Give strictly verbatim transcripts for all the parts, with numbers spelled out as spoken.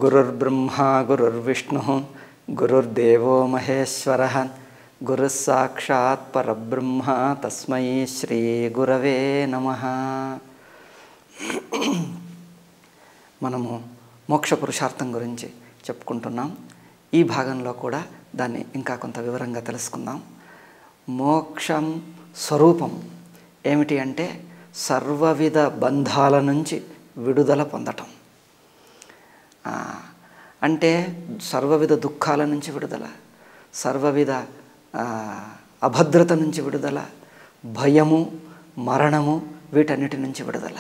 గురుర్బ్రహ్మా గురుర్విష్ణుః గురుర్దేవో మహేశ్వరః గురుః సాక్షాత్ పరబ్రహ్మ తస్మై శ్రీ గురవే నమః. మనము మోక్ష పురుషార్థం గురించి చెప్పుకుంటున్నాం. ఈ భాగంలో కూడా దాన్ని ఇంకా కొంత వివరంగా తెలుసుకుందాం. మోక్షం స్వరూపం ఏమిటి అంటే సర్వవిధ బంధాల నుంచి విడుదల పొందటం. అంటే సర్వవిధ దుఃఖాల నుంచి విడుదల, సర్వవిధ అభద్రత నుంచి విడుదల, భయము, మరణము, వీటన్నిటి నుంచి విడుదల.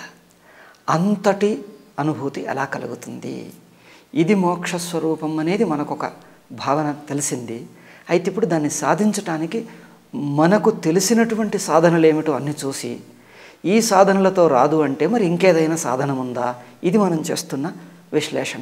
అంతటి అనుభూతి ఎలా కలుగుతుంది? ఇది మోక్ష స్వరూపం అనేది మనకొక భావన తెలిసింది. అయితే ఇప్పుడు దాన్ని సాధించటానికి మనకు తెలిసినటువంటి సాధనలు ఏమిటో అన్నీ చూసి ఈ సాధనలతో రాదు అంటే మరి ఇంకేదైనా సాధనం ఉందా? ఇది మనం చేస్తున్న విశ్లేషణ.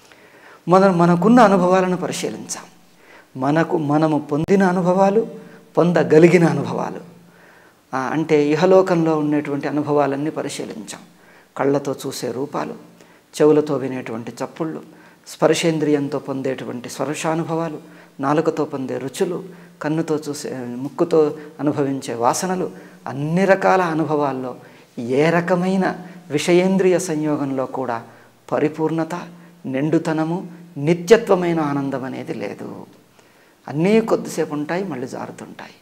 మన మనకున్న అనుభవాలను పరిశీలించాం. మనకు మనము పొందిన అనుభవాలు, పొందగలిగిన అనుభవాలు, అంటే ఇహలోకంలో ఉండేటువంటి అనుభవాలన్నీ పరిశీలించాం. కళ్ళతో చూసే రూపాలు, చెవులతో వినేటువంటి చప్పుళ్ళు, స్పర్శేంద్రియంతో పొందేటువంటి స్పర్శానుభవాలు, నాలుకతో పొందే రుచులు, కన్నుతో చూసే ముక్కుతో అనుభవించే వాసనలు, అన్ని రకాల అనుభవాల్లో ఏ రకమైన విషయేంద్రియ సంయోగంలో కూడా పరిపూర్ణత, నిండుతనము, నిత్యత్వమైన ఆనందం అనేది లేదు. అన్నీ కొద్దిసేపు ఉంటాయి, మళ్ళీ జారుతుంటాయి.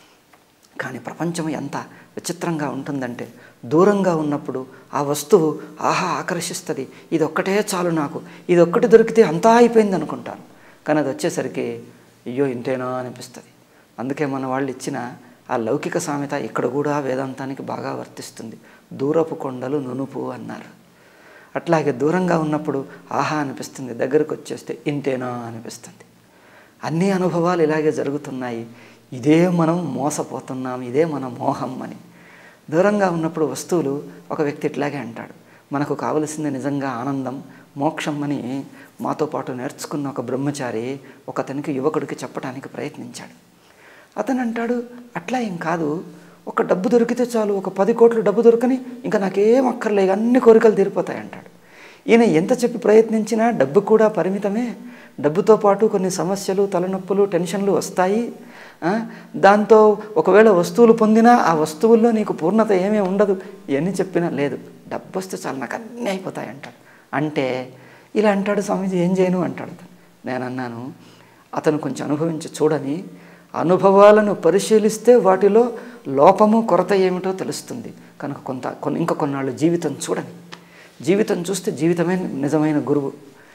కానీ ప్రపంచం ఎంత విచిత్రంగా ఉంటుందంటే దూరంగా ఉన్నప్పుడు ఆ వస్తువు ఆహా ఆకర్షిస్తుంది, ఇది ఒక్కటే చాలు నాకు, ఇది ఒక్కటి దొరికితే అంతా అయిపోయింది అనుకుంటాను. కానీ అది వచ్చేసరికి అయ్యో ఇంతేనా అనిపిస్తుంది. అందుకే మన వాళ్ళు ఇచ్చిన ఆ లౌకిక సామెత ఇక్కడ కూడా వేదాంతానికి బాగా వర్తిస్తుంది. దూరపు కొండలు నునుపు అన్నారు. అట్లాగే దూరంగా ఉన్నప్పుడు ఆహా అనిపిస్తుంది, దగ్గరకు వచ్చేస్తే ఇంతేనా అనిపిస్తుంది. అన్ని అనుభవాలు ఇలాగే జరుగుతున్నాయి. ఇదే మనం మోసపోతున్నాం, ఇదే మన మోహం అని. దూరంగా ఉన్నప్పుడు వస్తువులు ఒక వ్యక్తి ఇట్లాగే అంటాడు, మనకు కావలసింది నిజంగా ఆనందం, మోక్షం అని మాతో పాటు నేర్చుకున్న ఒక బ్రహ్మచారి ఒక అతనికి యువకుడికి చెప్పడానికి ప్రయత్నించాడు. అతను అంటాడు, అట్లా ఏం కాదు, ఒక డబ్బు దొరికితే చాలు, ఒక పది కోట్లు డబ్బు దొరకని ఇంకా నాకేం అక్కర్లేదు, అన్ని కోరికలు తీరిపోతాయి అంటాడు. ఈయన ఎంత చెప్పి ప్రయత్నించినా డబ్బు కూడా పరిమితమే. డబ్బుతో పాటు కొన్ని సమస్యలు, తలనొప్పులు, టెన్షన్లు వస్తాయి. దాంతో ఒకవేళ వస్తువులు పొందినా ఆ వస్తువుల్లో నీకు పూర్ణత ఏమీ ఉండదు. ఇవన్నీ చెప్పినా లేదు, డబ్బు వస్తే చాలు నాకు అన్నీ అయిపోతాయి అంటాడు. అంటే ఇలా అంటాడు, స్వామీజీ ఏం చేయను అంటాడు. నేను అన్నాను, అతను కొంచెం అనుభవించి చూడని, అనుభవాలను పరిశీలిస్తే వాటిలో లోపము కొరత ఏమిటో తెలుస్తుంది. కనుక కొంత కొన్ని ఇంకా కొన్నాళ్ళు జీవితం చూడని, జీవితం చూస్తే జీవితమే నిజమైన గురువు.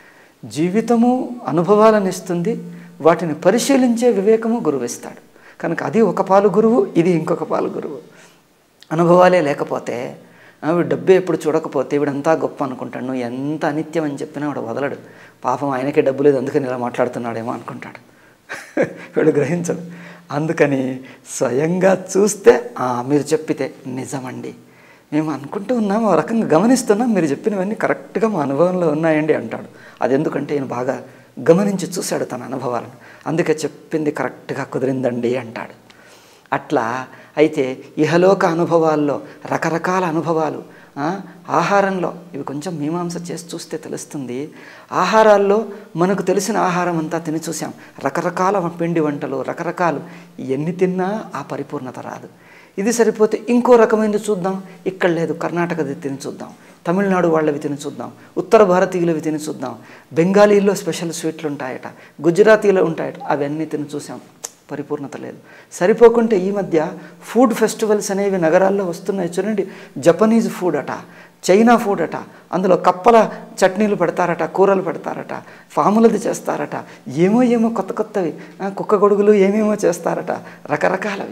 జీవితము అనుభవాలను ఇస్తుంది, వాటిని పరిశీలించే వివేకము గురువు ఇస్తాడు. కనుక అది ఒక పాలు గురువు, ఇది ఇంకొక పాలు గురువు. అనుభవాలే లేకపోతే డబ్బే ఎప్పుడు చూడకపోతే వీడంతా గొప్ప అనుకుంటాడు. నువ్వు ఎంత అనిత్యం అని చెప్పినా వాడు వదలడు. పాపం ఆయనకే డబ్బు లేదు అందుకని ఇలా మాట్లాడుతున్నాడేమో అనుకుంటాడు. వీడు గ్రహించడు. అందుకని స్వయంగా చూస్తే మీరు చెప్పితే నిజమండి, మేము అనుకుంటూ ఉన్నాము, ఆ రకంగా గమనిస్తున్నాం, మీరు చెప్పినవన్నీ కరెక్ట్గా మా అనుభవంలో ఉన్నాయండి అంటాడు. అది ఎందుకంటే ఈయన బాగా గమనించి చూశాడు తన అనుభవాలను, అందుకే చెప్పింది కరెక్ట్గా కుదిరిందండి అంటాడు. అట్లా అయితే ఇహలోక అనుభవాల్లో రకరకాల అనుభవాలు, ఆహారంలో ఇవి కొంచెం మీమాంస చేసి చూస్తే తెలుస్తుంది. ఆహారాల్లో మనకు తెలిసిన ఆహారం అంతా తిని చూసాం, రకరకాల పిండి వంటలు, రకరకాలు, ఎన్ని తిన్నా ఆ పరిపూర్ణత రాదు. ఇది సరిపోతే ఇంకో రకమైనది చూద్దాం, ఇక్కడ లేదు కర్ణాటకది తిని చూద్దాం, తమిళనాడు వాళ్ళవి తిని చూద్దాం, ఉత్తర భారతీయులవి తిని చూద్దాం, బెంగాలీలో స్పెషల్ స్వీట్లు ఉంటాయట, గుజరాతీలో ఉంటాయట, అవన్నీ తిని చూసాం, పరిపూర్ణత లేదు. సరిపోకుంటే ఈ మధ్య ఫుడ్ ఫెస్టివల్స్ అనేవి నగరాల్లో వస్తున్నాయి చూడండి. జపనీస్ ఫుడ్ అట, చైనా ఫుడ్ అట, అందులో కప్పల చట్నీలు పెడతారట, కూరలు పెడతారట, ఫాములది చేస్తారట, ఏమో ఏమో కొత్త కొత్తవి, కుక్క గొడుగులు ఏమేమో చేస్తారట, రకరకాలవి.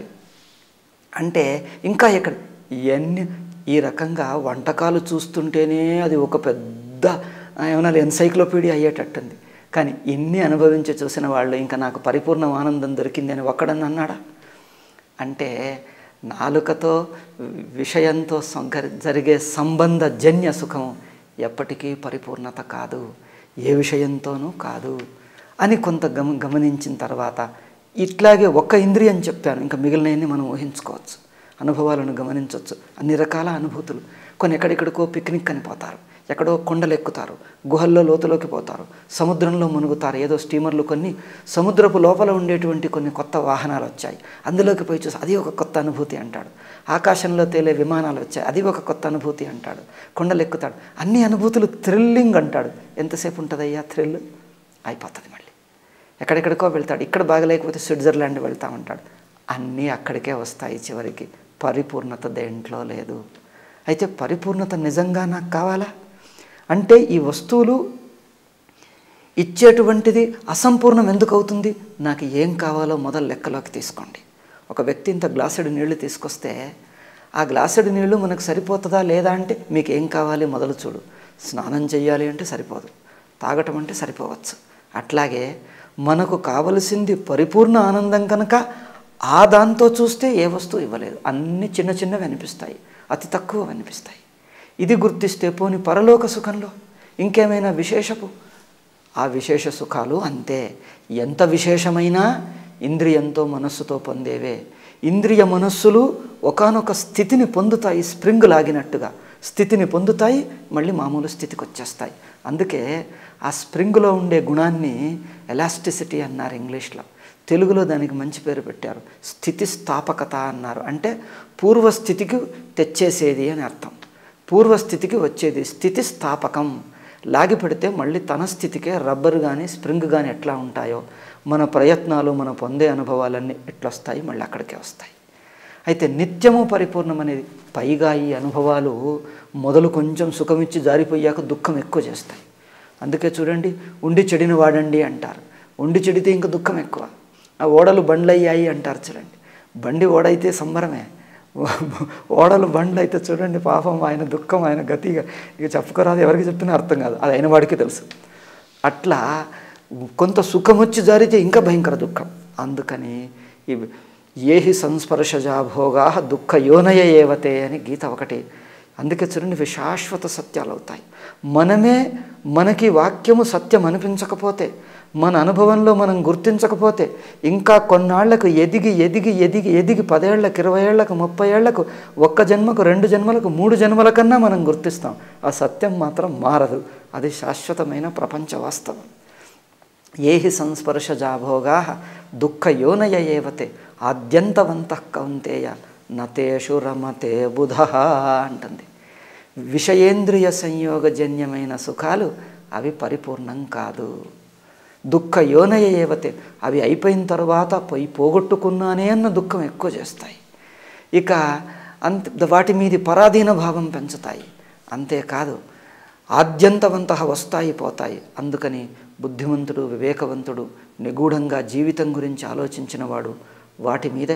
అంటే ఇంకా ఎక్కడ ఇవన్నీ ఈ రకంగా వంటకాలు చూస్తుంటేనే అది ఒక పెద్ద ఏమన్నా ఎన్సైక్లోపీడియా అయ్యేటట్టుంది. కానీ ఇన్ని అనుభవించి చూసిన వాళ్ళు ఇంకా నాకు పరిపూర్ణ ఆనందం దొరికింది అని ఒక్కడని అన్నాడా? అంటే నాలుకతో విషయంతో జరిగే సంబంధ జన్య సుఖం ఎప్పటికీ పరిపూర్ణత కాదు, ఏ విషయంతోనూ కాదు అని కొంత గమ గమనించిన తర్వాత ఇట్లాగే ఒక్క ఇంద్రియం చెప్పాను, ఇంకా మిగిలినవన్నీ మనం ఊహించుకోవచ్చు, అనుభవాలను గమనించవచ్చు. అన్ని రకాల అనుభూతులు, కొన్ని ఎక్కడెక్కడికో పిక్నిక్ అని పోతారు, ఎక్కడో కొండలు ఎక్కుతారు, గుహల్లో లోతులోకి పోతారు, సముద్రంలో మునుగుతారు. ఏదో స్టీమర్లు కొన్ని సముద్రపు లోపల ఉండేటువంటి కొన్ని కొత్త వాహనాలు వచ్చాయి, అందులోకి పోయి చూసి అది ఒక కొత్త అనుభూతి అంటాడు. ఆకాశంలో తేలే విమానాలు వచ్చాయి, అది ఒక కొత్త అనుభూతి అంటాడు. కొండలు ఎక్కుతాడు, అన్ని అనుభూతులు థ్రిల్లింగ్ అంటాడు. ఎంతసేపు ఉంటుందయ్యా థ్రిల్? అయిపోతుంది. మళ్ళీ ఎక్కడెక్కడికో వెళ్తాడు. ఇక్కడ బాగలేకపోతే స్విట్జర్లాండ్ వెళ్తామంటాడు. అన్నీ అక్కడికే వస్తాయి. చివరికి పరిపూర్ణత దేంట్లో లేదు. అయితే పరిపూర్ణత నిజంగా నాకు కావాలా అంటే ఈ వస్తువులు ఇచ్చేటువంటిది అసంపూర్ణం ఎందుకు అవుతుంది? నాకు ఏం కావాలో మొదలు లెక్కలోకి తీసుకోండి. ఒక వ్యక్తి ఇంత గ్లాసుడు నీళ్లు తీసుకొస్తే ఆ గ్లాసుడు నీళ్లు మనకు సరిపోతుందా లేదా అంటే మీకు ఏం కావాలి మొదలు చూడు. స్నానం చేయాలి అంటే సరిపోదు, తాగటం అంటే సరిపోవచ్చు. అట్లాగే మనకు కావలసింది పరిపూర్ణ ఆనందం కనుక ఆ దాంతో చూస్తే ఏ వస్తువు ఇవ్వలేదు. అన్నీ చిన్న చిన్నవి అనిపిస్తాయి, అతి తక్కువ అనిపిస్తాయి. ఇది గుర్తిస్తే పోని పరలోక సుఖంలో ఇంకేమైనా విశేషపు ఆ విశేష సుఖాలు అంతే. ఎంత విశేషమైనా ఇంద్రియంతో మనస్సుతో పొందేవే. ఇంద్రియ మనస్సులు ఒకానొక స్థితిని పొందుతాయి, స్ప్రింగ్ లాగినట్టుగా స్థితిని పొందుతాయి, మళ్ళీ మామూలు స్థితికి వచ్చేస్తాయి. అందుకే ఆ స్ప్రింగ్లో ఉండే గుణాన్ని ఎలాస్టిసిటీ అన్నారు ఇంగ్లీష్లో. తెలుగులో దానికి మంచి పేరు పెట్టారు, స్థితిస్థాపకత అన్నారు. అంటే పూర్వస్థితికి తెచ్చేసేది అని అర్థం. పూర్వస్థితికి వచ్చేది స్థితిస్థాపకం. లాగి పెడితే మళ్ళీ తన స్థితికే రబ్బర్ కానీ స్ప్రింగ్ కానీ ఎట్లా ఉంటాయో మన ప్రయత్నాలు, మన పొందే అనుభవాలన్నీ ఎట్లా వస్తాయి, మళ్ళీ అక్కడికే వస్తాయి. అయితే నిత్యము పరిపూర్ణం అనేది. పైగా ఈ అనుభవాలు మొదలు కొంచెం సుఖమిచ్చి జారిపోయాక దుఃఖం ఎక్కువ చేస్తాయి. అందుకే చూడండి, ఉండి చెడిన వాడండి అంటారు. ఉండి చెడితే ఇంకా దుఃఖం ఎక్కువ. ఆ ఓడలు బండ్లు అయ్యాయి అంటారు. చూడండి, బండి ఓడైతే సంబరమే, ఓడలు బండ్లు అయితే చూడండి పాపం ఆయన దుఃఖం, ఆయన గతిగా ఇక చెప్పుకోరాదు, ఎవరికి చెప్పినా అర్థం కాదు, అది అయిన వాడికి తెలుసు. అట్లా కొంత సుఖం వచ్చి జారితే ఇంకా భయంకర దుఃఖం. అందుకని ఏహి సంస్పర్శజా భోగా దుఃఖ యోనయ ఏవతే అని గీత ఒకటి. అందుకే చూడండి ఇవి శాశ్వత సత్యాలు అవుతాయి. మనమే మనకి వాక్యము సత్యం అనిపించకపోతే, మన అనుభవంలో మనం గుర్తించకపోతే ఇంకా కొన్నాళ్లకు ఎదిగి ఎదిగి ఎదిగి ఎదిగి పదేళ్లకు, ఇరవై ఏళ్లకు, ముప్పై ఏళ్లకు, ఒక్క జన్మకు, రెండు జన్మలకు, మూడు జన్మల కన్నా మనం గుర్తిస్తాం. ఆ సత్యం మాత్రం మారదు. అది శాశ్వతమైన ప్రపంచ వాస్తవం. ఏహి సంస్పర్శజా భోగా దుఃఖ యోనయ ఏవతే ఆద్యంతవంతః కౌంతేయ నతేషు రమతే బుధ అంటుంది. విషయేంద్రియ సంయోగజన్యమైన సుఖాలు అవి పరిపూర్ణం కాదు. దుఃఖ యోనయ ఏవతే అవి అయిపోయిన తర్వాత పోయి పోగొట్టుకున్నానే అన్న దుఃఖం ఎక్కువ చేస్తాయి. ఇక అంత వాటి మీది పరాధీన భావం పెంచుతాయి. అంతేకాదు ఆద్యంతవంతః వస్తాయి పోతాయి. అందుకని బుద్ధిమంతుడు, వివేకవంతుడు, నిగూఢంగా జీవితం గురించి ఆలోచించిన వాడు వాటి మీద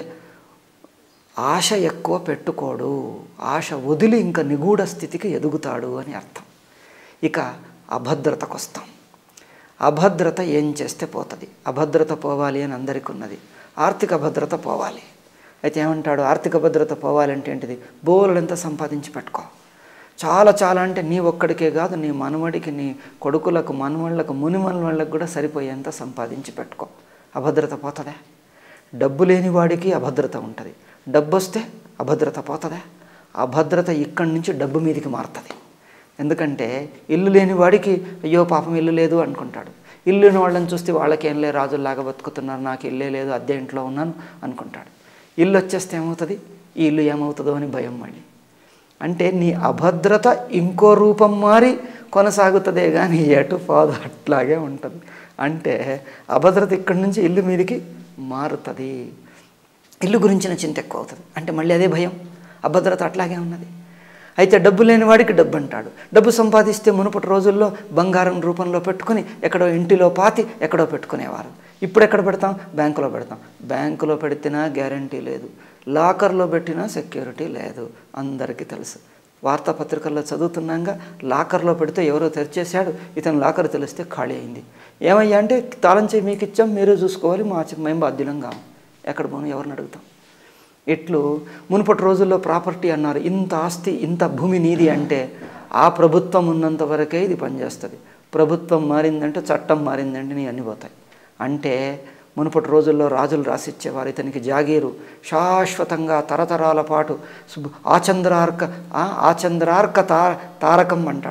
ఆశ ఎక్కువ పెట్టుకోడు. ఆశ వదిలి ఇంకా నిగూఢ స్థితికి ఎదుగుతాడు అని అర్థం. ఇక అభద్రతకు వస్తాం. అభద్రత ఏం చేస్తే పోతుంది? అభద్రత పోవాలి అని అందరికీ ఉన్నది. ఆర్థిక భద్రత పోవాలి. అయితే ఏమంటాడు? ఆర్థిక భద్రత పోవాలంటే ఏంటిది? బోలెడంతా సంపాదించి పెట్టుకో. చాలా చాలా అంటే నీ ఒక్కడికే కాదు, నీ మనవడికి, నీ కొడుకులకు, మనవళ్ళకు, ముని మనవళ్ళకు కూడా సరిపోయేంత సంపాదించి పెట్టుకో. అభద్రత పోతుందా? డబ్బు లేని వాడికి అభద్రత ఉంటుంది. డబ్బు వస్తే అభద్రత పోతుందా? అభద్రత ఇక్కడి నుంచి డబ్బు మీదకి మారుతుంది. ఎందుకంటే ఇల్లు లేని వాడికి అయ్యో పాపం ఇల్లు లేదు అనుకుంటాడు. ఇల్లు లేని వాళ్ళని చూస్తే వాళ్ళకేం లే, రాజుల్లాగా బతుకుతున్నారు, నాకు ఇల్లే లేదు, అద్దె ఇంట్లో ఉన్నాను అనుకుంటాడు. ఇల్లు వచ్చేస్తే ఏమవుతుంది? ఈ ఇల్లు ఏమవుతుందో అని భయం. మళ్ళీ అంటే నీ అభద్రత ఇంకో రూపం మారి కొనసాగుతుందే కానీ ఎటు పోదు, అట్లాగే ఉంటుంది. అంటే అభద్రత ఇక్కడి నుంచి ఇల్లు మీదకి మారుతుంది. ఇల్లు గురించిన చింత ఎక్కువ అవుతుంది. అంటే మళ్ళీ అదే భయం. అభద్రత అట్లాగే ఉన్నది. అయితే డబ్బు లేని వాడికి డబ్బు అంటాడు. డబ్బు సంపాదిస్తే మునుపటి రోజుల్లో బంగారం రూపంలో పెట్టుకుని ఎక్కడో ఇంటిలో పాతి ఎక్కడో పెట్టుకునేవారు. ఇప్పుడు ఎక్కడ పెడతాం? బ్యాంకులో పెడతాం. బ్యాంకులో పెడితేనా గ్యారంటీ లేదు, లాకర్లో పెట్టినా సెక్యూరిటీ లేదు. అందరికీ తెలుసు. వార్తాపత్రికల్లో చదువుతున్నాగా లాకర్లో పెడితే ఎవరో తెరిచేశాడు, ఇతను లాకర్ తెలిస్తే ఖాళీ అయింది. ఏమయ్యా అంటే తాళం చేయి మీకు ఇచ్చాం, మీరే చూసుకోవాలి, మా మేము బాధ్యులం కాము. ఎక్కడ పోను, ఎవరిని అడుగుతాం? ఇట్లు మునుపటి రోజుల్లో ప్రాపర్టీ అన్నారు. ఇంత ఆస్తి, ఇంత భూమి నీది అంటే ఆ ప్రభుత్వం ఉన్నంత వరకే ఇది పనిచేస్తుంది. ప్రభుత్వం మారిందంటే, చట్టం మారిందంటే నీ అన్ని పోతాయి. అంటే మునుపటి రోజుల్లో రాజులు రాసిచ్చేవారు, ఇతనికి జాగీరు శాశ్వతంగా తరతరాల పాటు ఆచంద్రార్క ఆచంద్రార్క తా తారకం అంటాడు.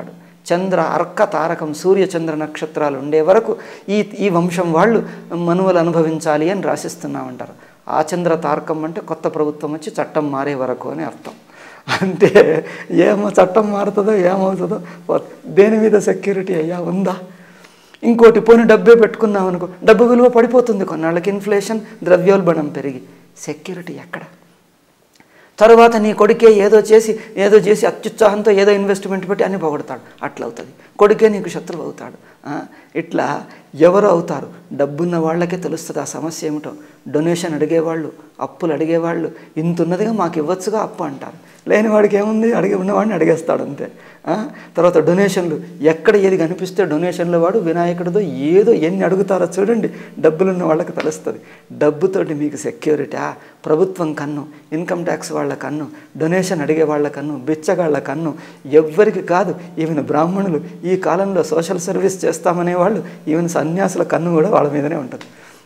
చంద్ర అర్క తారకం సూర్య చంద్ర నక్షత్రాలు ఉండే వరకు ఈ ఈ వంశం వాళ్ళు మనువలు అనుభవించాలి అని రాసిస్తున్నామంటారు. ఆ చంద్ర తారకం అంటే కొత్త ప్రభుత్వం వచ్చి చట్టం మారే వరకు అని అర్థం. అంటే ఏమో చట్టం మారుతుందో ఏమవుతుందో, దేని మీద సెక్యూరిటీ అయ్యా ఉందా? ఇంకోటి పోనీ డబ్బే పెట్టుకున్నాం అనుకో, డబ్బు విలువ పడిపోతుంది కొన్నాళ్ళకి, ఇన్ఫ్లేషన్ ద్రవ్యోల్బణం పెరిగి, సెక్యూరిటీ ఎక్కడ? తర్వాత నీ కొడుకే ఏదో చేసి ఏదో చేసి అత్యుత్సాహంతో ఏదో ఇన్వెస్ట్మెంట్ పెట్టి అన్ని పోగొడతాడు, అట్లా అవుతుంది. కొడుకే నీకు శత్రువు అవుతాడు. ఇట్లా ఎవరు అవుతారు? డబ్బున్న వాళ్ళకే తెలుస్తుంది ఆ సమస్య ఏమిటో. డొనేషన్ అడిగేవాళ్ళు, అప్పులు అడిగేవాళ్ళు, ఇంత ఉన్నదిగా మాకు ఇవ్వచ్చుగా అప్పు అంటారు. లేని వాడికి ఏముంది, అడిగి ఉన్నవాడిని అడిగేస్తాడు అంతే. తర్వాత డొనేషన్లు, ఎక్కడ ఏది కనిపిస్తే డొనేషన్ల వాడు వినాయకుడితో ఏదో ఎన్ని అడుగుతారో చూడండి, డబ్బులున్న వాళ్ళకి తెలుస్తుంది. డబ్బుతోటి మీకు సెక్యూరిటీ ప్రభుత్వం కన్ను, ఇన్కమ్ ట్యాక్స్ వాళ్ళ కన్ను, డొనేషన్ అడిగే వాళ్ళ కన్ను, బిచ్చగాళ్ళ కన్ను, ఎవ్వరికి కాదు. ఈవెన్ బ్రాహ్మణులు ఈ కాలంలో సోషల్ సర్వీస్ చేస్తామనే వాళ్ళు, ఈవెన్ సన్యాసుల కన్ను కూడా వాళ్ళ మీదనే ఉంటుంది.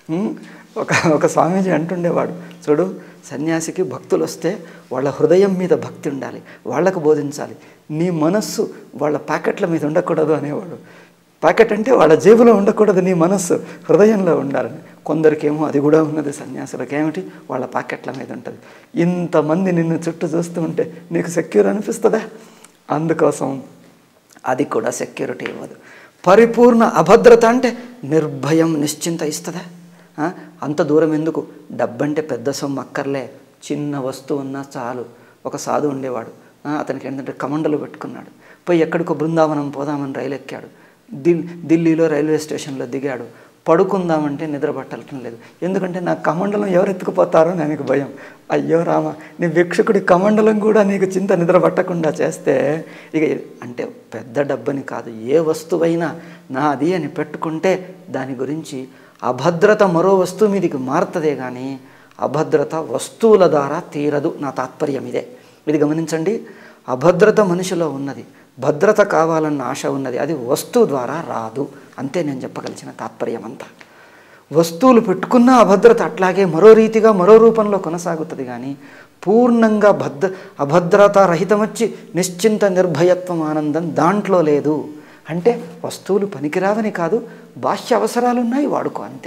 ఒక ఒక స్వామీజీ అంటుండేవాడు, చూడు సన్యాసికి భక్తులు వస్తే వాళ్ళ హృదయం మీద భక్తి ఉండాలి, వాళ్ళకు బోధించాలి, నీ మనస్సు వాళ్ళ ప్యాకెట్ల మీద ఉండకూడదు అనేవాడు. ప్యాకెట్ అంటే వాళ్ళ జేబులో ఉండకూడదు, నీ మనస్సు హృదయంలో ఉండాలని. కొందరికేమో అది కూడా ఉన్నది, సన్యాసులకు ఏమిటి వాళ్ళ ప్యాకెట్ల మీద ఉంటుంది. ఇంతమంది నిన్ను చుట్టూ చూస్తూ ఉంటే నీకు సెక్యూర్ అనిపిస్తుందా? అందుకోసం అది కూడా సెక్యూరిటీ ఇవ్వదు. పరిపూర్ణ అభద్రత అంటే నిర్భయం నిశ్చింత ఇస్తుందా? అంత దూరం ఎందుకు? డబ్బంటే పెద్ద సొమ్ము అక్కర్లే, చిన్న వస్తువు ఉన్నా చాలు. ఒక సాధు ఉండేవాడు, అతనికి ఏంటంటే కమండలు పెట్టుకున్నాడు. పోయి ఎక్కడికో బృందావనం పోదామని రైలు ఎక్కాడు. దిల్ ఢిల్లీలో రైల్వే స్టేషన్లో దిగాడు. పడుకుందామంటే నిద్ర పట్టడం లేదు. ఎందుకంటే నా కమండలం ఎవరు ఎత్తుకుపోతారో నాకు భయం. అయ్యో రామ, నీ భిక్షకుడి కమండలం కూడా నీకు చింత నిద్ర పట్టకుండా చేస్తే ఇక అంటే పెద్ద డబ్బని కాదు, ఏ వస్తువైనా నాది అని పెట్టుకుంటే దాని గురించి అభద్రత మరో వస్తువు మీదికి మారుతుందే కానీ అభద్రత వస్తువుల ద్వారా తీరదు. నా తాత్పర్యం ఇదే, ఇది గమనించండి. అభద్రత మనిషిలో ఉన్నది, భద్రత కావాలన్న ఆశ ఉన్నది, అది వస్తువు ద్వారా రాదు. అంతే నేను చెప్పగలిచిన తాత్పర్యం అంతా. వస్తువులు పెట్టుకున్న అభద్రత అట్లాగే మరో రీతిగా మరో రూపంలో కొనసాగుతుంది కానీ పూర్ణంగా భద్ర అభద్రత రహితం వచ్చి నిశ్చింత నిర్భయత్వం ఆనందం దాంట్లో లేదు. అంటే వస్తువులు పనికిరావని కాదు, బాహ్య అవసరాలు ఉన్నాయి వాడుకో అంతే.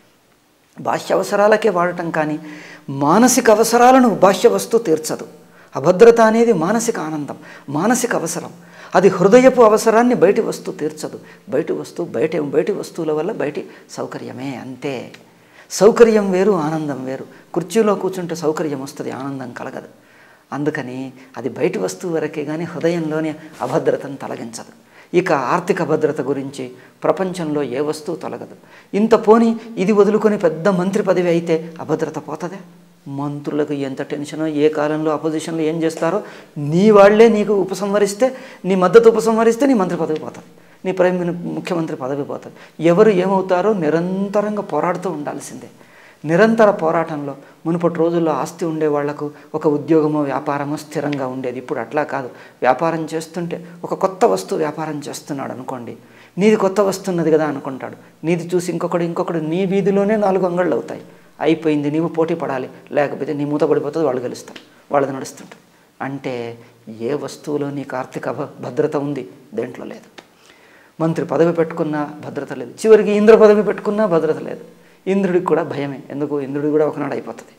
బాహ్య అవసరాలకే వాడటం కానీ మానసిక అవసరాలను బాహ్య వస్తువు తీర్చదు. అభద్రత అనేది మానసిక ఆనందం, మానసిక అవసరం. అది హృదయపు అవసరాన్ని బయటి వస్తువు తీర్చదు. బయటి వస్తువు బయట బయటి వస్తువుల వల్ల బయటి సౌకర్యమే అంతే. సౌకర్యం వేరు, ఆనందం వేరు. కుర్చీలో కూర్చుంటే సౌకర్యం వస్తుంది, ఆనందం కలగదు. అందుకని అది బయటి వస్తువు వరకే కానీ హృదయంలోని అభద్రతను తొలగించదు. ఇక ఆర్థిక భద్రత గురించి ప్రపంచంలో ఏ వస్తువు తొలగదు. ఇంత పోని ఇది వదులుకొని పెద్ద మంత్రి పదవి అయితే అభద్రత పోతుందే? మంత్రులకు ఎంత టెన్షనో, ఏ కాలంలో అపోజిషన్లో ఏం చేస్తారో, నీ వాళ్లే నీకు ఉపసంహరిస్తే, నీ మద్దతు ఉపసంహరిస్తే నీ మంత్రి పదవి పోతుంది, నీ ప్రైమ్ ముఖ్యమంత్రి పదవి పోతుంది. ఎవరు ఏమవుతారో నిరంతరంగా పోరాడుతూ ఉండాల్సిందే. నిరంతర పోరాటంలో మునుపటి రోజుల్లో ఆస్తి ఉండే వాళ్లకు ఒక ఉద్యోగమో వ్యాపారమో స్థిరంగా ఉండేది. ఇప్పుడు అట్లా కాదు. వ్యాపారం చేస్తుంటే ఒక కొత్త వస్తువు వ్యాపారం చేస్తున్నాడు అనుకోండి, నీది కొత్త వస్తున్నది కదా అనుకుంటాడు. నీది చూసి ఇంకొకడు ఇంకొకడు నీ వీధిలోనే నాలుగు అంగళ్ళు అవుతాయి. అయిపోయింది, నీవు పోటీ పడాలి, లేకపోతే నీ మూత పడిపోతుంది, వాళ్ళు గెలుస్తారు, వాళ్ళది నడుస్తుంటారు. అంటే ఏ వస్తువులో నీకు ఆర్థిక భద్రత ఉంది? దేంట్లో లేదు. మంత్రి పదవి పెట్టుకున్నా భద్రత లేదు, చివరికి ఇంద్ర పదవి పెట్టుకున్నా భద్రత లేదు. ఇంద్రుడికి కూడా భయమే, ఎందుకు? ఇంద్రుడికి కూడా ఒకనాడు అయిపోతుంది.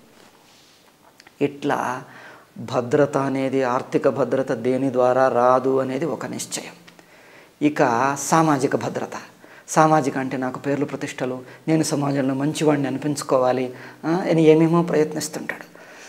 ఇట్లా భద్రత అనేది, ఆర్థిక భద్రత దేని ద్వారా రాదు అనేది ఒక నిశ్చయం. ఇక సామాజిక భద్రత. సామాజిక అంటే నాకు పేర్లు ప్రతిష్టలు, నేను సమాజంలో మంచివాడిని అనిపించుకోవాలి అని ఏమేమో ప్రయత్నిస్తుంటాడు.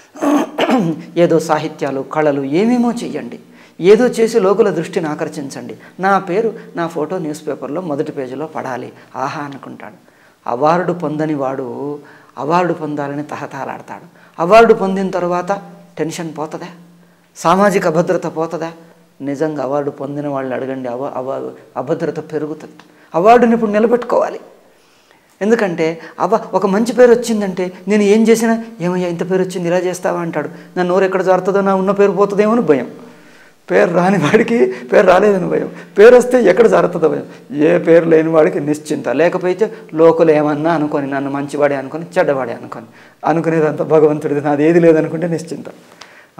ఏదో సాహిత్యాలు, కళలు ఏమేమో చెయ్యండి, ఏదో చేసి లోకుల దృష్టిని ఆకర్షించండి, నా పేరు నా ఫోటో న్యూస్ పేపర్లో మొదటి పేజీలో పడాలి, ఆహా అనుకుంటాడు. అవార్డు పొందని వాడు అవార్డు పొందాలని తహతహలాడతాడు. అవార్డు పొందిన తర్వాత టెన్షన్ పోతుందా? సామాజిక భద్రత పోతుందా? నిజంగా అవార్డు పొందిన వాళ్ళు అడగండి, అవ అవ అభద్రత పెరుగుతుంది. అవార్డుని ఇప్పుడు నిలబెట్టుకోవాలి. ఎందుకంటే అవ ఒక మంచి పేరు వచ్చిందంటే నేను ఏం చేసినా ఏమయ్యా ఇంత పేరు వచ్చింది ఇలా చేస్తావా అంటాడు. నా నోరు ఎక్కడ జారుతుందో, నా ఉన్న పేరు పోతుందేమో అని భయం. పేరు రాని వాడికి పేరు రాలేదని భయం, పేరు వస్తే ఎక్కడ జారుతుందో భయం. ఏ పేరు లేని వాడికి నిశ్చింత. లేకపోతే లోకలు ఏమన్నా అనుకొని, నన్ను మంచివాడే అనుకొని చెడ్డవాడే అనుకొని, అనుకునేదంతా భగవంతుడిది, నాది ఏది లేదనుకుంటే నిశ్చింత.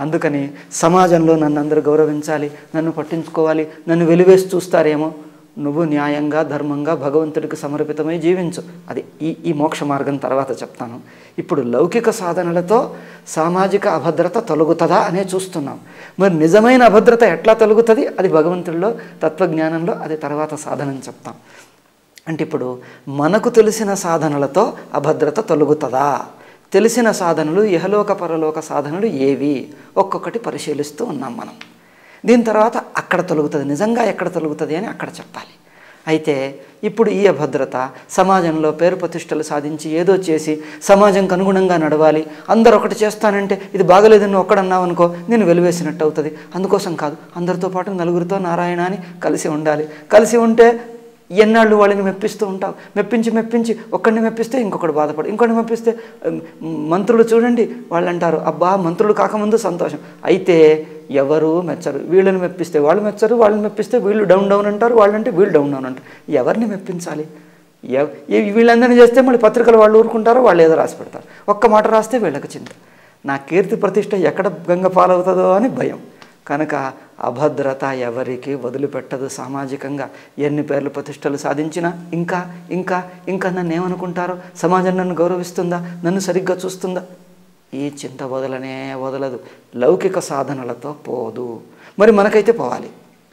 అందుకని సమాజంలో నన్ను అందరూ గౌరవించాలి, నన్ను పట్టించుకోవాలి, నన్ను వెలివేసి చూస్తారేమో, నువ్వు న్యాయంగా ధర్మంగా భగవంతుడికి సమర్పితమై జీవించు. అది ఈ ఈ మోక్ష మార్గం తర్వాత చెప్తాను. ఇప్పుడు లౌకిక సాధనలతో సామాజిక అభద్రత తొలగుతుందా అనే చూస్తున్నాం. మరి నిజమైన అభద్రత ఎట్లా తొలగుతుంది, అది భగవంతుడిలో తత్వజ్ఞానంలో అది తర్వాత సాధనని చెప్తాం. అంటే ఇప్పుడు మనకు తెలిసిన సాధనలతో అభద్రత తొలగుతుందా, తెలిసిన సాధనలు ఇహలోక పరలోక సాధనలు ఏవి ఒక్కొక్కటి పరిశీలిస్తూ ఉన్నాం మనం. దీని తర్వాత అక్కడ తొలగుతుంది, నిజంగా ఎక్కడ తొలగుతుంది అని అక్కడ చెప్పాలి. అయితే ఇప్పుడు ఈ అభద్రత సమాజంలో పేరు ప్రతిష్టలు సాధించి ఏదో చేసి సమాజంకి అనుగుణంగా నడవాలి, అందరు ఒకటి చేస్తానంటే ఇది బాగలేదని ఒక్కడన్నావు అనుకో నేను వెలివేసినట్టు అవుతుంది. అందుకోసం కాదు, అందరితో పాటు నలుగురితో నారాయణ అని కలిసి ఉండాలి. కలిసి ఉంటే ఎన్నాళ్ళు వాళ్ళని మెప్పిస్తూ ఉంటావు, మెప్పించి మెప్పించి ఒక్కడిని మెప్పిస్తే ఇంకొకటి బాధపడు, ఇంకొకటి మెప్పిస్తే మంత్రులు చూడండి వాళ్ళు అంటారు అబ్బా మంత్రులు కాకముందు సంతోషం, అయితే ఎవరు మెచ్చరు. వీళ్ళని మెప్పిస్తే వాళ్ళు మెచ్చరు, వాళ్ళని మెప్పిస్తే వీళ్ళు డౌన్ డౌన్ అంటారు, వాళ్ళంటే వీళ్ళు డౌన్ డౌన్ అంటారు. ఎవరిని మెప్పించాలి? ఎవ వీళ్ళందరినీ చేస్తే మళ్ళీ పత్రికలు వాళ్ళు ఊరుకుంటారో వాళ్ళు ఏదో రాసి పెడతారు. ఒక్క మాట రాస్తే వీళ్ళకి చింత, నా కీర్తి ప్రతిష్ట ఎక్కడ గంగ పాలవుతుందో అని భయం. కనుక అభద్రత ఎవరికి వదిలిపెట్టదు. సామాజికంగా ఎన్ని పేర్లు ప్రతిష్టలు సాధించినా ఇంకా ఇంకా ఇంకా నన్ను ఏమనుకుంటారో, సమాజం నన్ను గౌరవిస్తుందా, నన్ను సరిగ్గా చూస్తుందా, ఈ చింత వదలనే వదలదు. లౌకిక సాధనలతో పోదు. మరి మనకైతే పోవాలి.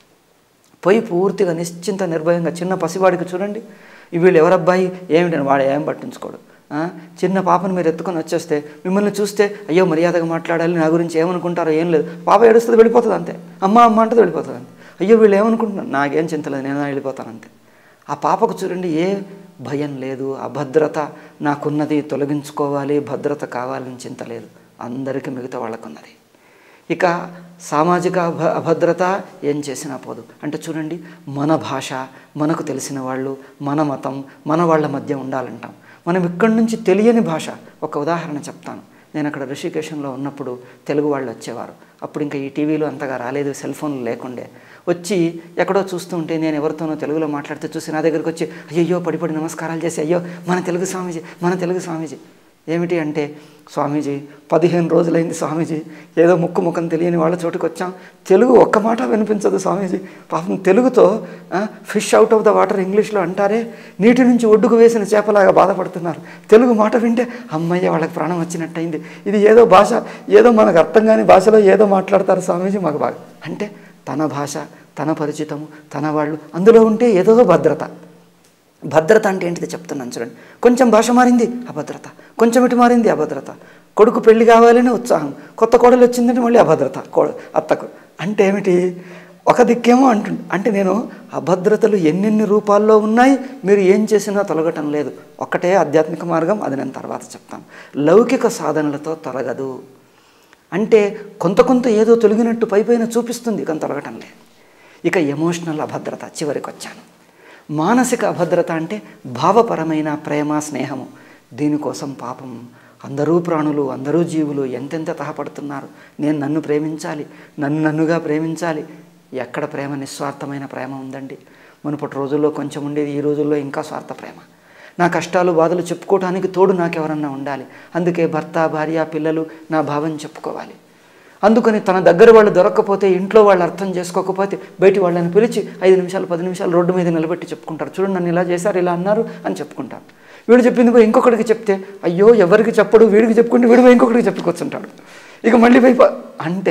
పోయి పూర్తిగా నిశ్చింత నిర్భయంగా, చిన్న పసివాడికి చూడండి, వీళ్ళు ఎవరబ్బాయి ఏమిటని వాడు ఏం పట్టించుకోడు. చిన్న పాపను మీరు ఎత్తుకొని వచ్చేస్తే మిమ్మల్ని చూస్తే అయ్యో మర్యాదగా మాట్లాడాలి, నా గురించి ఏమనుకుంటారో ఏం లేదు, పాప ఏడుస్తుంది వెళ్ళిపోతుంది అంతే, అమ్మ అమ్మ అంటే వెళ్ళిపోతుంది అంతే. అయ్యో వీళ్ళు ఏమనుకుంటున్నారు, నాకేం చింతలేదు, నేను వెళ్ళిపోతాను అంతే. ఆ పాపకు చూడండి ఏ భయం లేదు, అభద్రత నాకున్నది తొలగించుకోవాలి, భద్రత కావాలని చింత లేదు. అందరికీ మిగతా వాళ్ళకున్నది. ఇక సామాజిక అభ అభద్రత ఏం చేసినా పోదు. అంటే చూడండి, మన భాష, మనకు తెలిసిన వాళ్ళు, మన మతం, మన వాళ్ళ మధ్య ఉండాలంటాం. మనం ఇక్కడి నుంచి తెలియని భాష, ఒక ఉదాహరణ చెప్తాను. నేను అక్కడ ఋషికేశంలో ఉన్నప్పుడు తెలుగు వాళ్ళు వచ్చేవారు. అప్పుడు ఇంకా ఈ టీవీలో అంతగా రాలేదు, సెల్ ఫోన్లు లేకుండే. వచ్చి ఎక్కడో చూస్తూ ఉంటే నేను ఎవరితోనో తెలుగులో మాట్లాడితే చూసి నా దగ్గరికి వచ్చి అయ్యయ్యో పడిపడి నమస్కారాలు చేసి, అయ్యో మన తెలుగు స్వామీజీ, మన తెలుగు స్వామీజీ. ఏమిటి అంటే, స్వామీజీ పదిహేను రోజులైంది స్వామీజీ, ఏదో ముక్కు ముఖం తెలియని వాళ్ళ చోటుకు వచ్చాం, తెలుగు ఒక్క మాట వినిపించదు స్వామీజీ. పాపం తెలుగుతో fish out of the water ఇంగ్లీష్లో అంటారే, నీటి నుంచి ఒడ్డుకు వేసిన చేపలాగా బాధపడుతున్నారు. తెలుగు మాట వింటే అమ్మయ్య వాళ్ళకి ప్రాణం వచ్చినట్టయింది. ఇది ఏదో భాష, ఏదో మనకు అర్థం కాని భాషలో ఏదో మాట్లాడతారు స్వామీజీ మాకు బాగా. అంటే తన భాష, తన పరిచితము, తన వాళ్ళు అందులో ఉంటే ఏదో భద్రత. భద్రత అంటే ఏంటిది చెప్తున్నాను చూడండి. కొంచెం భాష మారింది అభద్రత, కొంచెం ఇటు మారింది అభద్రత. కొడుకు పెళ్లి కావాలని ఉత్సాహం, కొత్త కోడలు వచ్చిందంటే మళ్ళీ అభద్రత కో అత్తకు. అంటే ఏమిటి, ఒక దిక్కేమో అంటు అంటే నేను అభద్రతలు ఎన్నెన్ని రూపాల్లో ఉన్నాయి, మీరు ఏం చేసినా తొలగటం లేదు. ఒక్కటే ఆధ్యాత్మిక మార్గం, అది నేను తర్వాత చెప్తాను. లౌకిక సాధనలతో తొలగదు. అంటే కొంత కొంత ఏదో తొలగినట్టు పై పైన చూపిస్తుంది, కానీ తొలగటం లేదు. ఇక ఎమోషనల్ అభద్రత చివరికి వచ్చాను. మానసిక అభద్రత అంటే భావపరమైన ప్రేమ, స్నేహము. దీనికోసం పాపం అందరూ ప్రాణులు, అందరూ జీవులు ఎంతెంత తహపడుతున్నారు. నేను నన్ను ప్రేమించాలి, నన్ను నన్నుగా ప్రేమించాలి. ఎక్కడ ప్రేమ, నిస్వార్థమైన ప్రేమ ఉందండి. మునుపటి రోజుల్లో కొంచెం ఉండేది, ఈ రోజుల్లో ఇంకా స్వార్థ ప్రేమ. నా కష్టాలు బాధలు చెప్పుకోవడానికి తోడు నాకెవరన్నా ఉండాలి. అందుకే భర్త, భార్య, పిల్లలు నా భావం చెప్పుకోవాలి. అందుకని తన దగ్గర వాళ్ళు దొరక్కపోతే, ఇంట్లో వాళ్ళు అర్థం చేసుకోకపోతే బయటి వాళ్ళని పిలిచి ఐదు నిమిషాలు పది నిమిషాలు రోడ్డు మీద నిలబెట్టి చెప్పుకుంటారు. చూడండి నన్ను ఇలా చేశారు, ఇలా అన్నారు అని చెప్పుకుంటారు. వీడు చెప్పింది పోయి ఇంకొకటికి చెప్తే అయ్యో ఎవరికి చెప్పడు, వీడికి చెప్పుకుంటే వీడు పోయి ఇంకొకటికి చెప్పుకొచ్చుంటాడు. ఇక మళ్ళీ పోయి అంటే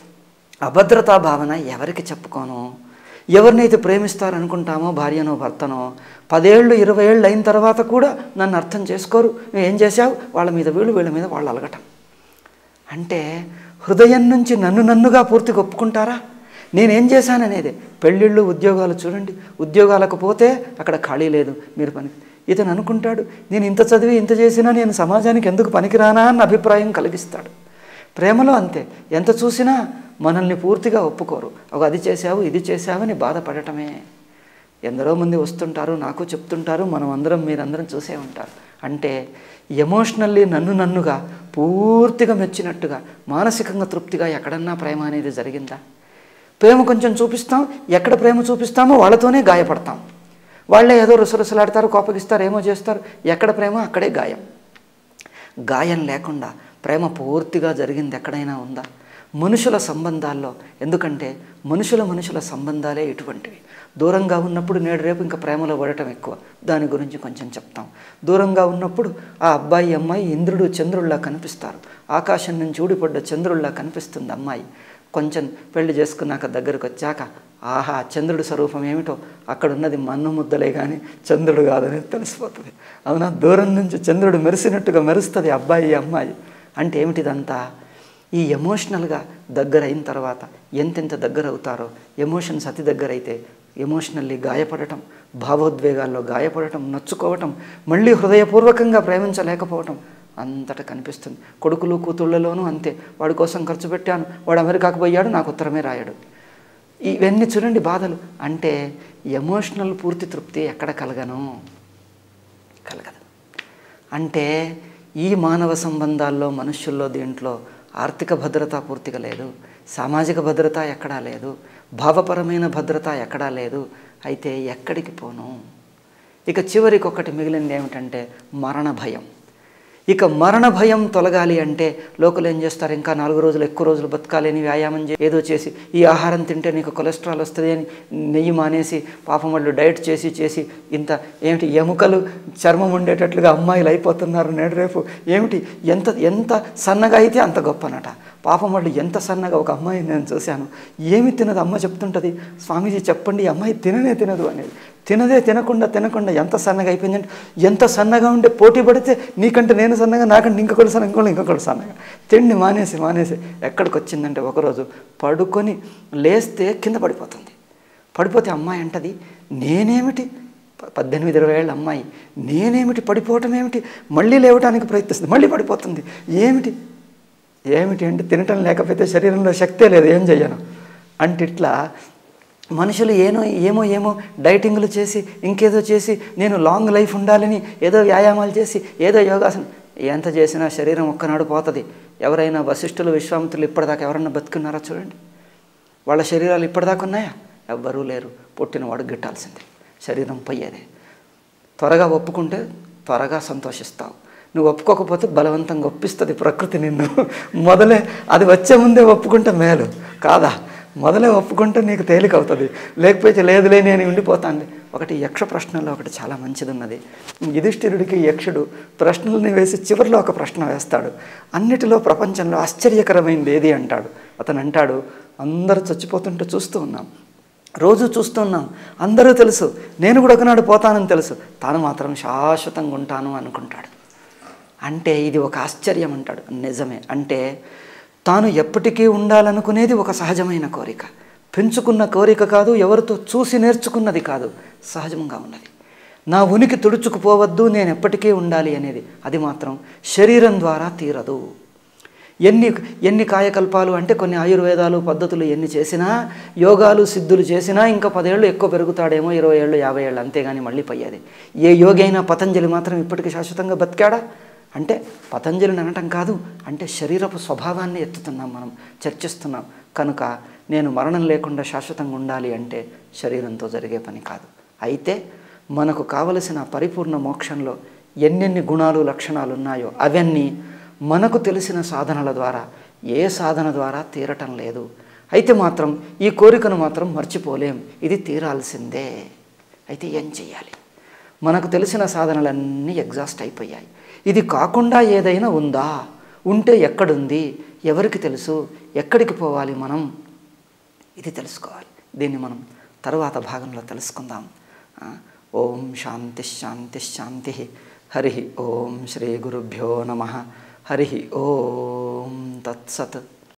అభద్రతా భావన ఎవరికి చెప్పుకోను. ఎవరినైతే ప్రేమిస్తారనుకుంటామో, భార్యనో భర్తనో, పదేళ్ళు ఇరవై ఏళ్ళు అయిన తర్వాత కూడా నన్ను అర్థం చేసుకోరు. నువ్వు ఏం చేశావు, వాళ్ళ మీద వీళ్ళు, వీళ్ళ మీద వాళ్ళు అలగటం. అంటే హృదయం నుంచి నన్ను నన్నుగా పూర్తిగా ఒప్పుకుంటారా, నేనేం చేశాననేదే. పెళ్ళిళ్ళు, ఉద్యోగాలు చూడండి, ఉద్యోగాలకు పోతే అక్కడ ఖాళీ లేదు, మీరు పని. ఇతను అనుకుంటాడు నేను ఇంత చదివి ఇంత చేసినా నేను సమాజానికి ఎందుకు పనికిరానా అన్న అభిప్రాయం కలిగిస్తాడు. ప్రేమలో అంతే, ఎంత చూసినా మనల్ని పూర్తిగా ఒప్పుకోరు. ఒక అది చేసావు ఇది చేసావని బాధపడటమే. ఎందరో మంది వస్తుంటారు, నాకు చెప్తుంటారు, మనం అందరం మీరందరం చూసే ఉంటారు. అంటే ఎమోషనల్లీ నన్ను నన్నుగా పూర్తిగా మెచ్చినట్టుగా, మానసికంగా తృప్తిగా ఎక్కడన్నా ప్రేమ అనేది జరిగిందా? ప్రేమ కొంచెం చూపిస్తాం, ఎక్కడ ప్రేమ చూపిస్తామో వాళ్ళతోనే గాయపడతాం. వాళ్ళే ఏదో రుసరుసలాడతారు, కోపగిస్తారు, ఏమో చేస్తారు. ఎక్కడ ప్రేమ అక్కడే గాయం. గాయం లేకుండా ప్రేమ పూర్తిగా జరిగింది ఎక్కడైనా ఉందా? మనుషుల సంబంధాల్లో, ఎందుకంటే మనుషుల మనుషుల సంబంధాలే ఇటువంటివి. దూరంగా ఉన్నప్పుడు నేడు రేపు ఇంకా ప్రేమలో పడటం ఎక్కువ, దాని గురించి కొంచెం చెప్తాం. దూరంగా ఉన్నప్పుడు ఆ అబ్బాయి అమ్మాయి ఇంద్రుడు చంద్రుల్లా కనిపిస్తారు, ఆకాశం నుంచి ఊడిపడ్డ చంద్రుల్లా కనిపిస్తుంది అమ్మాయి. కొంచెం పెళ్లి చేసుకున్నాక దగ్గరకు వచ్చాక ఆహా చంద్రుడి స్వరూపం ఏమిటో, అక్కడ ఉన్నది మన్ను ముద్దలే కానీ చంద్రుడు కాదని తెలిసిపోతుంది. అవునా, దూరం నుంచి చంద్రుడు మెరిసినట్టుగా మెరుస్తుంది అబ్బాయి అమ్మాయి. అంటే ఏమిటిదంతా? ఈ ఎమోషనల్గా దగ్గర అయిన తర్వాత ఎంతెంత దగ్గర అవుతారో, ఎమోషన్స్ అతి దగ్గర అయితే ఎమోషనల్లీ గాయపడటం, భావోద్వేగాల్లో గాయపడటం, నచ్చుకోవటం, మళ్ళీ హృదయపూర్వకంగా ప్రేమించలేకపోవటం అంతటా కనిపిస్తుంది. కొడుకులు కూతుళ్ళలోనూ అంతే. వాడి కోసం ఖర్చు పెట్టాను, వాడు అమెరికాకు పోయాడు, నాకు ఉత్తరమే రాయడు. ఇవన్నీ చూడండి బాధలు. అంటే ఎమోషనల్ పూర్తి తృప్తి ఎక్కడ కలగను? కలగదు. అంటే ఈ మానవ సంబంధాల్లో, మనుష్యుల్లో, దీంట్లో ఆర్థిక భద్రత పూర్తిగా లేదు, సామాజిక భద్రత ఎక్కడా లేదు, భావపరమైన భద్రత ఎక్కడా లేదు. అయితే ఎక్కడికి పోను? ఇక చివరికి ఒకటి మిగిలింది ఏమిటంటే మరణ భయం. ఇక మరణ భయం తొలగాలి అంటే లోకలు ఏం చేస్తారు, ఇంకా నాలుగు రోజులు ఎక్కువ రోజులు బతకాలి అని వ్యాయామం చే ఏదో చేసి, ఈ ఆహారం తింటే నీకు కొలెస్ట్రాల్ వస్తుంది అని నెయ్యి మానేసి పాపం వాళ్ళు డైట్ చేసి చేసి ఇంత ఏమిటి ఎముకలు చర్మం ఉండేటట్లుగా అమ్మాయిలు అయిపోతున్నారు నేడు రేపు. ఏమిటి ఎంత ఎంత సన్నగా అయితే అంత గొప్పనట. పాపం వాళ్ళు ఎంత సన్నగా, ఒక అమ్మాయిని నేను చూశాను, ఏమి తినదు, అమ్మ చెప్తుంటుంది, స్వామీజీ చెప్పండి, ఈ అమ్మాయి తిననే తినదు అనేది. తినదే తినకుండా తినకుండా ఎంత సన్నగా అయిపోయిందంటే, ఎంత సన్నగా ఉంటే పోటీ పడితే నీకంటే నేను సన్నగా, నాకంటే ఇంకొకటి సన్నగా, ఇంకోటి ఇంకొకటి సన్నగా, తిండి మానేసి మానేసి ఎక్కడికి వచ్చిందంటే ఒకరోజు పడుకొని లేస్తే కింద పడిపోతుంది. పడిపోతే అమ్మాయి అంటది, నేనేమిటి పద్దెనిమిది ఇరవై ఏళ్ళ అమ్మాయి, నేనేమిటి పడిపోవటం ఏమిటి, మళ్ళీ లేవటానికి ప్రయత్నిస్తుంది, మళ్ళీ పడిపోతుంది. ఏమిటి ఏమిటి అంటే తినటం లేకపోతే శరీరంలో శక్తే లేదు, ఏం చెయ్యను అంటే. ఇట్లా మనుషులు ఏనో ఏమో ఏమో డైటింగ్లు చేసి ఇంకేదో చేసి నేను లాంగ్ లైఫ్ ఉండాలని ఏదో వ్యాయామాలు చేసి ఏదో యోగాసనం, ఎంత చేసినా శరీరం ఒక్కనాడు పోతుంది. ఎవరైనా వశిష్ఠులు విశ్వామిత్రులు ఇప్పటిదాకా ఎవరన్నా బతుకున్నారా చూడండి? వాళ్ళ శరీరాలు ఇప్పటిదాకా ఉన్నాయా? ఎవ్వరూ లేరు. పుట్టినవాడు గిట్టాల్సిందే, శరీరం పోయేదే. త్వరగా ఒప్పుకుంటే త్వరగా సంతోషిస్తావు, నువ్వు ఒప్పుకోకపోతే బలవంతంగా ఒప్పిస్తుంది ప్రకృతి నిన్ను. మొదలే అది వచ్చే ముందే ఒప్పుకుంటే మేలు కాదా? మొదలే ఒప్పుకుంటే నీకు తేలిక అవుతుంది, లేకపోతే లేదులే నేను ఉండిపోతాను. ఒకటి యక్ష ప్రశ్నలో ఒకటి చాలా మంచిది ఉన్నది. యుధిష్ఠిరుడికి యక్షుడు ప్రశ్నలని వేసి చివరిలో ఒక ప్రశ్న వేస్తాడు. అన్నిటిలో ప్రపంచంలో ఆశ్చర్యకరమైనది ఏది అంటాడు. అతను అంటాడు, అందరూ చచ్చిపోతుంటే చూస్తూ ఉన్నాం, రోజు చూస్తున్నాం, అందరూ తెలుసు, నేను కూడా ఒకనాడు పోతానని తెలుసు, తాను మాత్రం శాశ్వతంగా ఉంటాను అనుకుంటాడు. అంటే ఇది ఒక ఆశ్చర్యం అంటాడు. నిజమే. అంటే తాను ఎప్పటికీ ఉండాలనుకునేది ఒక సహజమైన కోరిక, పెంచుకున్న కోరిక కాదు, ఎవరితో చూసి నేర్చుకున్నది కాదు, సహజంగా ఉన్నది. నా ఉనికి తుడుచుకుపోవద్దు, నేను ఎప్పటికీ ఉండాలి అనేది, అది మాత్రం శరీరం ద్వారా తీరదు. ఎన్ని ఎన్ని కాయకల్పాలు అంటే కొన్ని ఆయుర్వేదాలు పద్ధతులు ఎన్ని చేసినా, యోగాలు సిద్ధులు చేసినా ఇంకా పదేళ్ళు ఎక్కువ పెరుగుతాడేమో, ఇరవై ఏళ్ళు యాభై ఏళ్ళు, అంతేగాని మళ్ళీ పోయేది. ఏ యోగి అయినా పతంజలి మాత్రం ఇప్పటికీ శాశ్వతంగా బతికాడా అంటే పతంజలిని అనటం కాదు, అంటే శరీరపు స్వభావాన్ని ఎత్తుతున్నాం మనం, చర్చిస్తున్నాం. కనుక నేను మరణం లేకుండా శాశ్వతంగా ఉండాలి అంటే శరీరంతో జరిగే పని కాదు. అయితే మనకు కావలసిన పరిపూర్ణ మోక్షంలో ఎన్నెన్ని గుణాలు లక్షణాలు ఉన్నాయో అవన్నీ మనకు తెలిసిన సాధనల ద్వారా, ఏ సాధన ద్వారా తీరటం లేదు. అయితే మాత్రం ఈ కోరికను మాత్రం మర్చిపోలేం, ఇది తీరాల్సిందే. అయితే ఏం చెయ్యాలి? మనకు తెలిసిన సాధనలన్నీ ఎగ్జాస్ట్ అయిపోయాయి. ఇది కాకుండా ఏదైనా ఉందా? ఉంటే ఎక్కడుంది? ఎవరికి తెలుసు? ఎక్కడికి పోవాలి మనం? ఇది తెలుసుకోవాలి. దీన్ని మనం తరువాత భాగంలో తెలుసుకుందాం. ఓం శాంతి శాంతి శాంతి. హరి ఓం శ్రీ గురుభ్యో నమః. హరి ఓం తత్సత్.